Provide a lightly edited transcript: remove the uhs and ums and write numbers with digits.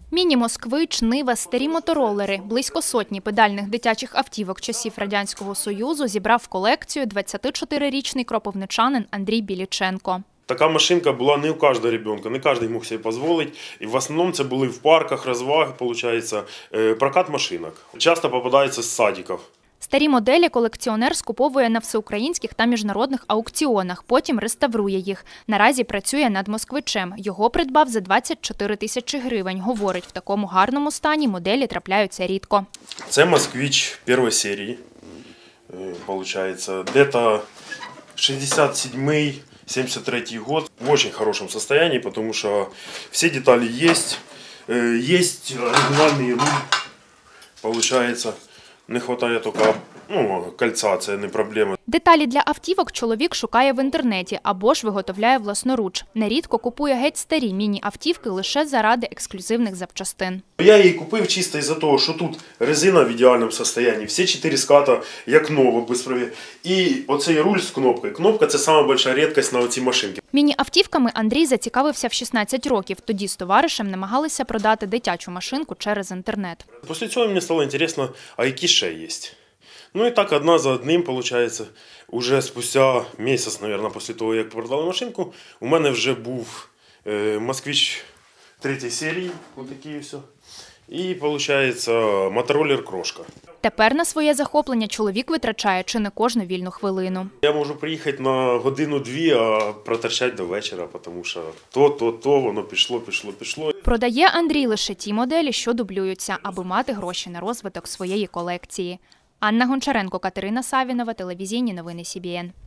Міні-москвич, Нива, старі моторолери, близько сотні педальних дитячих автівок часів Радянського Союзу зібрав в колекцію 24-річний кропивничанин Андрій Біліченко. Така машинка була не у кожного дитина, не кожен мог собі дозволити. І в основному це були в парках, розваги, прокат машинок. Часто попадаються з садиків. Старі моделі колекціонер скуповує на всеукраїнських та міжнародних аукціонах, потім реставрує їх. Наразі працює над москвичем. Його придбав за 24 тисячі гривень. Говорить, в такому гарному стані моделі трапляються рідко. Це москвич першої серії, виходить, десь 67-73 год. В очень хорошем состоянии, потому что все детали есть. Есть оригинальный руль, получается. Не вистачає тільки кольця, це не проблема. Деталі для автівок чоловік шукає в інтернеті або ж виготовляє власноруч. Нерідко купує геть старі міні-автівки лише заради ексклюзивних запчастин. Я її купив чисто із-за того, що тут резина в ідеальному стані, всі 4 ската як нові, без пробігу. І оцей руль з кнопкою. Кнопка – це найбільша рідкість на цій машинці. Міні-автівками Андрій зацікавився в 16 років. Тоді з товаришем намагалися продати дитячу машинку через інтернет. Після цього мені стало цікаво, а які ще є. Ну і так, одна за одним, виходить, уже спустя місяць, мабуть, після того, як продали машинку, у мене вже був москвич 3 серії, ось такий все. І, виходить, мотороллер «Крошка». Тепер на своє захоплення чоловік витрачає чи не кожну вільну хвилину. Я можу приїхати на годину-дві, а проторчати до вечора, тому що то, воно пішло. Продає Андрій лише ті моделі, що дублюються, аби мати гроші на розвиток своєї колекції. Анна Гончаренко, Катерина Савінова, телевізійні новини СІБІН.